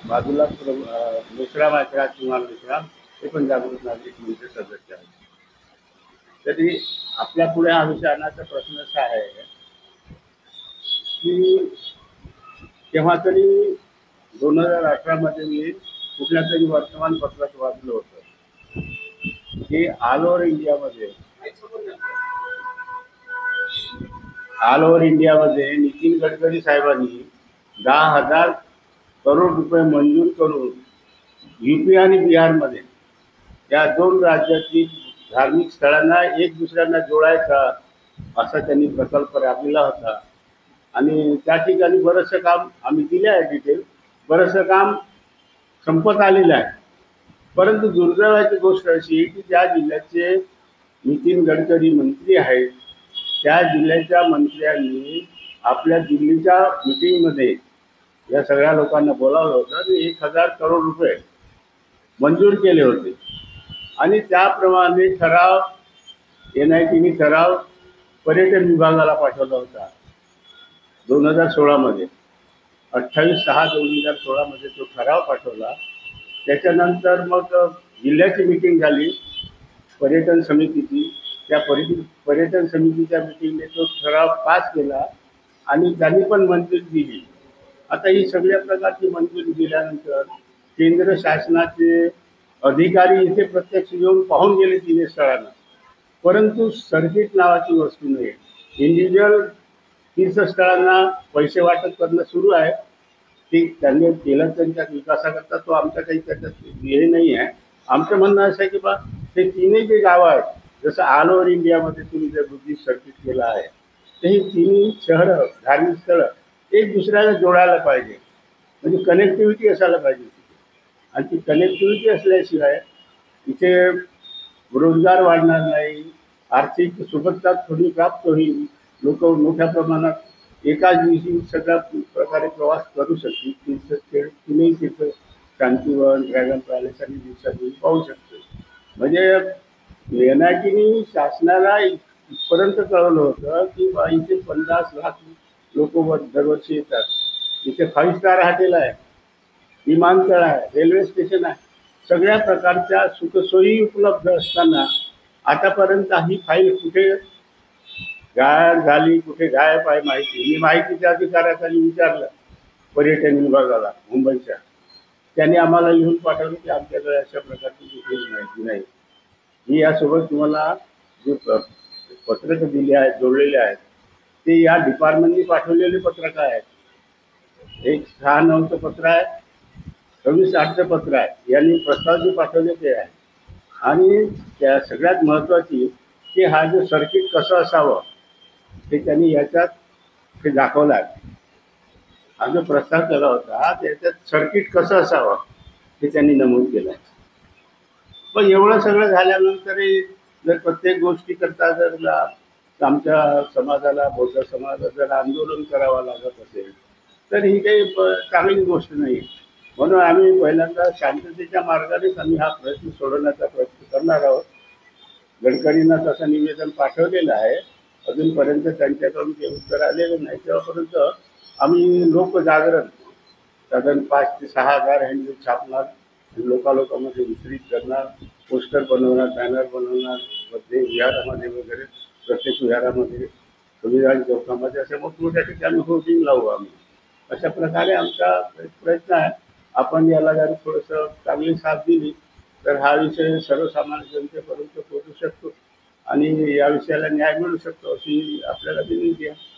बाजूला मेश्राम आहेत, राजकुमार मेश्राम, ते पण जागृत नागरिक मंच सदस्य आहेत. तरी आपल्या पुढे हा विषय आणायचा प्रश्न असा आहे की तेव्हा तरी 2018 मध्ये मी कुठल्या तरी वर्तमानपत्रात वाचलं होतं की ऑल ओव्हर इंडियामध्ये नितीन गडकरी साहेबांनी 10,000 करोड रुपये मंजूर करून यूपी आणि बिहारमध्ये या दोन राज्यातील धार्मिक स्थळांना एक दुसऱ्यांना जोडायचा असा त्यांनी प्रकल्प राबविला होता. आणि त्या ठिकाणी बरंचसं काम आम्ही दिले आहे डिटेल. बरंचसं काम संपत आलेलं आहे. परंतु दुर्दैवाची गोष्ट अशी की ज्या जिल्ह्याचे नितीन गडकरी मंत्री आहेत त्या जिल्ह्याच्या मंत्र्यांनी आपल्या दिल्लीच्या मिटिंगमध्ये या सगळ्या लोकांना बोलावलं होतं आणि 1,000 करोड रुपये मंजूर केले होते. आणि त्याप्रमाणे ठराव NITने ठराव पर्यटन विभागाला पाठवला होता 2016मध्ये. 28/6/2016मध्ये तो ठराव पाठवला. त्याच्यानंतर मग जिल्ह्याची मीटिंग झाली पर्यटन समितीची. त्या पर्यटन समितीच्या मीटिंगने तो ठराव पास केला आणि त्यांनी पण मंजुरी दिली. आता ही सगळ्या प्रकारची मंजुरी दिल्यानंतर केंद्र शासनाचे अधिकारी इथे प्रत्यक्ष येऊन पाहून गेले तिन्ही स्थळांना. परंतु सर्किट नावाची वस्तू नाही. इंडिव्हिज्युअल तीर्थस्थळांना पैसे वाटप करणं सुरू आहे. ते त्यांनी केलं त्यांच्या विकासाकरता. तो आमचा काही त्याच्यात हे नाही आहे. आमचं म्हणणं असं आहे की बा ते तिन्ही जे गावं आहेत जसं ऑल ओव्हर इंडियामध्ये तुम्ही जर बुद्धिस्ट सर्किट केलं आहे तर ही तिन्ही शहरं धार्मिक स्थळं एक दुसऱ्याला जोडायला पाहिजे. म्हणजे कनेक्टिव्हिटी असायला पाहिजे तिथे. आणि ती कनेक्टिव्हिटी असल्याशिवाय इथे रोजगार वाढणार नाही, आर्थिक सुबत्ता थोडी प्राप्त होईल, लोक मोठ्या प्रमाणात एकाच दिवशी सगळ्या प्रकारे प्रवास करू शकतील. तिन्ही तिथं शांतीवन, ड्रॅगन पॅलेस आणि दिवसांनी पाहू शकतो. म्हणजे NITने शासनाला इथपर्यंत कळवलं होतं की बा इथे 50 लाख लोक दरवर्षी येतात. इथे 5 स्टार हॉटेल आहे, विमानतळ आहे, रेल्वे स्टेशन आहे, सगळ्या प्रकारच्या सुखसोयी उपलब्ध असताना आतापर्यंत ही फाईल कुठे गायब झाली, कुठे गायब आहे माहिती. मी माहितीच्या अधिकाऱ्याखाली विचारलं पर्यटन विभागाला मुंबईच्या. त्यांनी आम्हाला लिहून पाठवलं की आमच्याकडे अशा प्रकारची कुठलीच माहिती नाही. मी यासोबत तुम्हाला जे पत्रकं दिली आहेत, जोडलेले आहेत, ते या डिपार्टमेंटनी पाठवलेले पत्रकं आहेत. एक 6/9चं पत्र आहे, 26/8चं पत्र आहे. यांनी प्रस्ताव जे पाठवले ते आहे. आणि त्या सगळ्यात महत्त्वाची की हा जो सर्किट कसं असावं ते त्यांनी याच्यात ते दाखवलं आहे. हा जो प्रस्ताव केला होता त्याच्यात सर्किट कसं असावं ते त्यांनी नमूद केलं आहे. पण एवढं सगळं झाल्यानंतरही जर प्रत्येक गोष्टीकरता जर आमच्या समाजाला, बौद्ध समाजाला जर आंदोलन करावं लागत असेल तर ही काही चांगली गोष्ट नाही. म्हणून आम्ही पहिल्यांदा शांततेच्या मार्गानेच आम्ही हा प्रश्न सोडवण्याचा प्रयत्न करणार आहोत. गडकरींना तसं निवेदन पाठवलेलं आहे. अजूनपर्यंत त्यांच्याकडून ते उत्तर आलेलं नाही. तेव्हापर्यंत आम्ही लोकजागरण साधारण 5 ते 6 हजार हँडबिल छापणार, लोकांमध्ये वितरित करणार, पोस्टर बनवणार, बॅनर बनवणार, मध्ये विहारामध्ये वगैरे प्रत्येक विहारामध्ये, संविधान चौकामध्ये अशा मोठमोठ्या ठिकाणी होर्डिंग लावू आम्ही. अशा प्रकारे आमचा प्रयत्न आहे. आपण याला जर थोडंसं चांगली साथ दिली तर हा विषय सर्वसामान्य जनतेपर्यंत पोहोचू शकतो आणि या विषयाला न्याय मिळू शकतो अशी आपल्याला विनंती आहे.